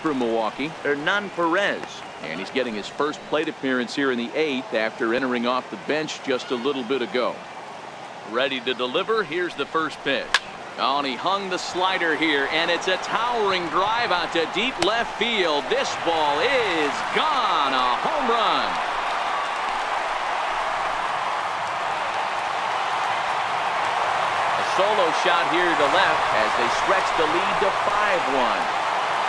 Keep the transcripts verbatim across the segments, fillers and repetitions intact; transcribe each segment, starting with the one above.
for Milwaukee, Hernan Perez. And he's getting his first plate appearance here in the eighth after entering off the bench just a little bit ago. Ready to deliver. Here's the first pitch. Oh, and he hung the slider here, and it's a towering drive out to deep left field. This ball is gone. A home run. A solo shot here to left as they stretch the lead to five one.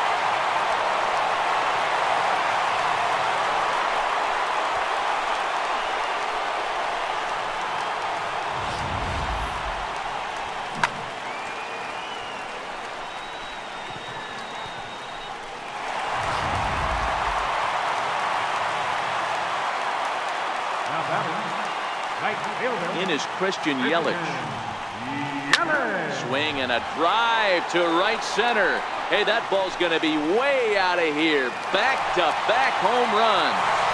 In is Christian Yellich. Swing and a drive to right center. Hey, that ball's going to be way out of here. Back-to-back home run.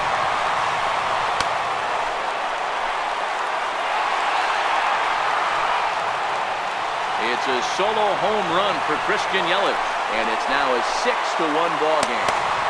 It's a solo home run for Christian Yellich, and it's now a six to one ball game.